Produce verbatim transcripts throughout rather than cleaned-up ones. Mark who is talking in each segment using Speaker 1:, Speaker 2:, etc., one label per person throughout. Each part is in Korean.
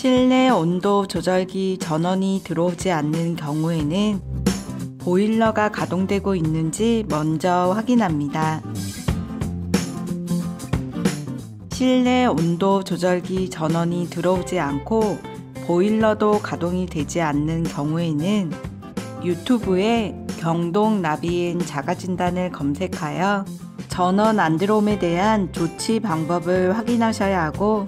Speaker 1: 실내 온도 조절기 전원이 들어오지 않는 경우에는 보일러가 가동되고 있는지 먼저 확인합니다. 실내 온도 조절기 전원이 들어오지 않고 보일러도 가동이 되지 않는 경우에는 유튜브에 경동 나비엔 자가진단을 검색하여 전원 안 들어옴에 대한 조치 방법을 확인하셔야 하고,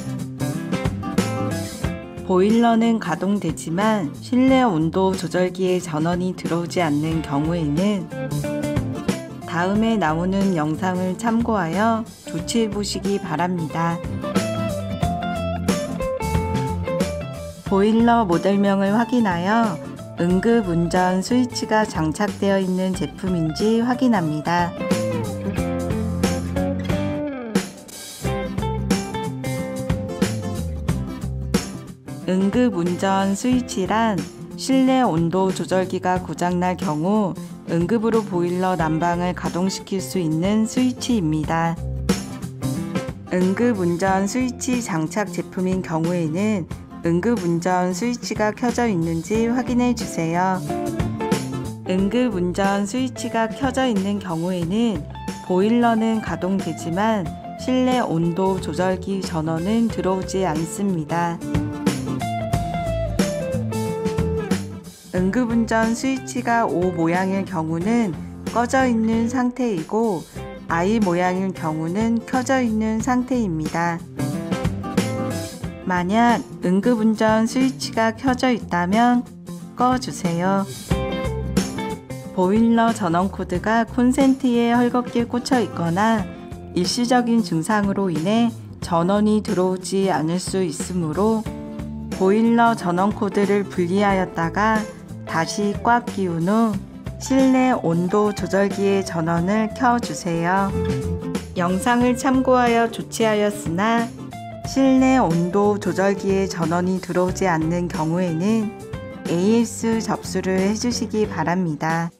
Speaker 1: 보일러는 가동되지만 실내 온도 조절기에 전원이 들어오지 않는 경우에는 다음에 나오는 영상을 참고하여 조치해 보시기 바랍니다. 보일러 모델명을 확인하여 응급운전 스위치가 장착되어 있는 제품인지 확인합니다. 응급운전 스위치란 실내 온도 조절기가 고장날 경우 응급으로 보일러 난방을 가동시킬 수 있는 스위치입니다. 응급운전 스위치 장착 제품인 경우에는 응급운전 스위치가 켜져 있는지 확인해 주세요. 응급운전 스위치가 켜져 있는 경우에는 보일러는 가동되지만 실내 온도 조절기 전원은 들어오지 않습니다. 응급운전 스위치가 O 모양일 경우는 꺼져 있는 상태이고 I 모양일 경우는 켜져 있는 상태입니다. 만약 응급운전 스위치가 켜져 있다면 꺼주세요. 보일러 전원 코드가 콘센트에 헐겁게 꽂혀 있거나 일시적인 증상으로 인해 전원이 들어오지 않을 수 있으므로 보일러 전원 코드를 분리하였다가 다시 꽉 끼운 후 실내 온도 조절기의 전원을 켜주세요. 영상을 참고하여 조치하였으나 실내 온도 조절기의 전원이 들어오지 않는 경우에는 에이에스 접수를 해주시기 바랍니다.